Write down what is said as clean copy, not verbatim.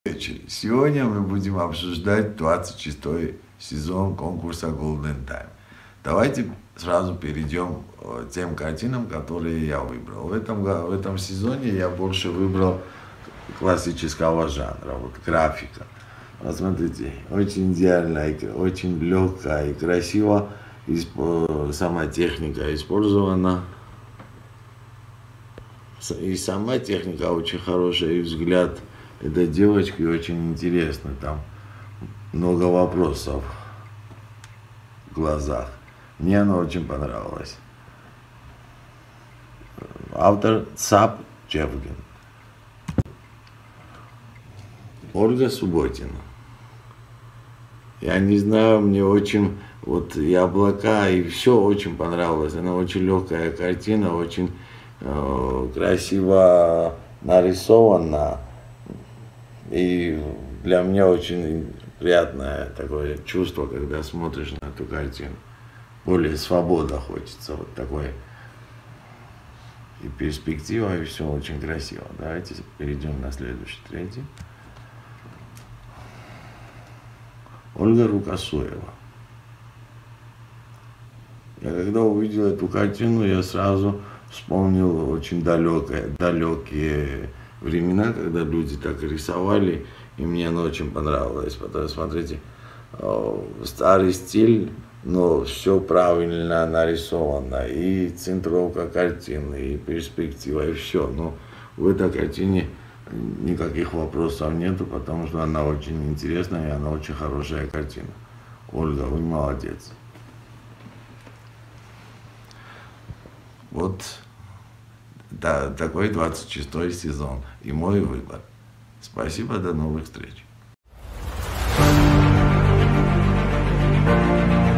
Сегодня мы будем обсуждать 26-й сезон конкурса Golden Time. Давайте сразу перейдем к тем картинам, которые я выбрал. В этом сезоне я больше выбрал классического жанра, вот графика. Вот смотрите, очень идеально, очень легко и красиво сама техника использована. И сама техника очень хорошая, и взгляд этой девочки очень интересный. Там много вопросов в глазах. Мне она очень понравилась. Автор Цап Чевгин. Ольга Субботина. Я не знаю, мне очень вот и облака, и все очень понравилось. Она очень легкая картина, очень красиво нарисована. И для меня очень приятное такое чувство, когда смотришь на эту картину. Более свобода хочется, вот такой. И перспектива, и все очень красиво. Давайте перейдем на следующий, третий. Ольга Рукосоева. Я когда увидел эту картину, я сразу вспомнил очень далекие времена, когда люди так рисовали, и мне она очень понравилась. Потому что, смотрите, старый стиль, но все правильно нарисовано, и центровка картины, и перспектива, и все. Но в этой картине никаких вопросов нету, потому что она очень интересная, и она очень хорошая картина. Ольга, вы молодец. Вот да, такой 26-й сезон и мой выбор. Спасибо, до новых встреч.